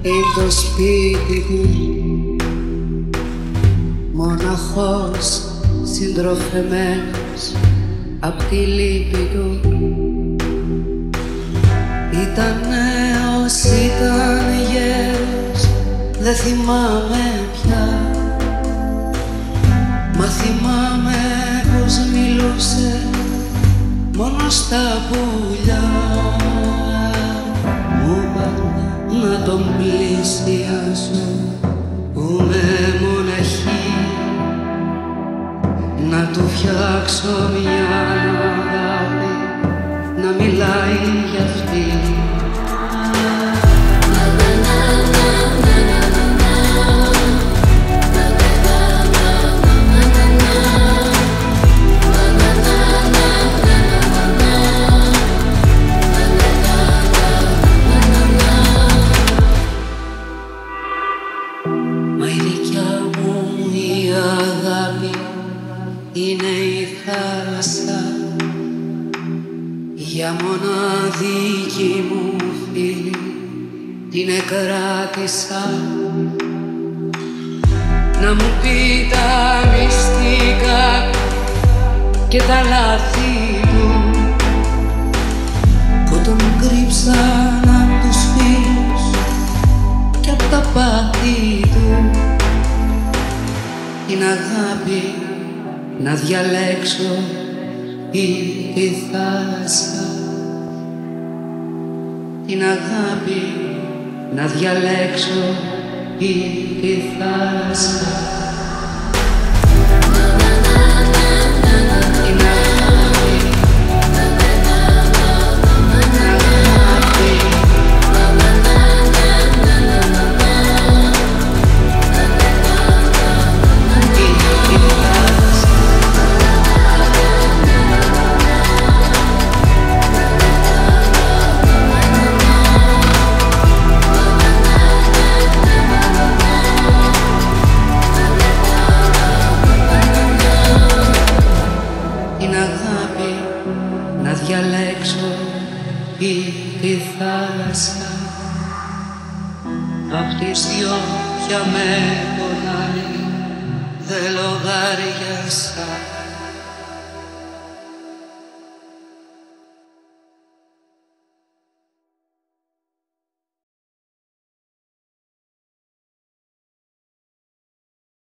είναι το σπίτι του, μοναχός συντροφεμένος απ' τη λύπη του. Ήταν νέος, ήταν γέρος, δεν θυμάμαι πια, μα θυμάμαι πως μιλούσε μόνο στα πουλιά. Μου είπαν να τον πλησιάσω που με μοναχή, να του φτιάξω μια αγάπη να μιλάει για αυτή. Μα η δικιά μου η αγάπη είναι η θάλασσα, για μοναδική μου φίλη την εκράτησα, να μου πει τα μυστικά και τα λάθη του, που τον κρύψαν απ' τους φίλους και απ' τα πάθη του. Την αγάπη να διαλέξω ή τη θάλασσα, την αγάπη να διαλέξω ή τη θάλασσα. Απ' τις δυο πια με πονάει, δεν λογάριασα.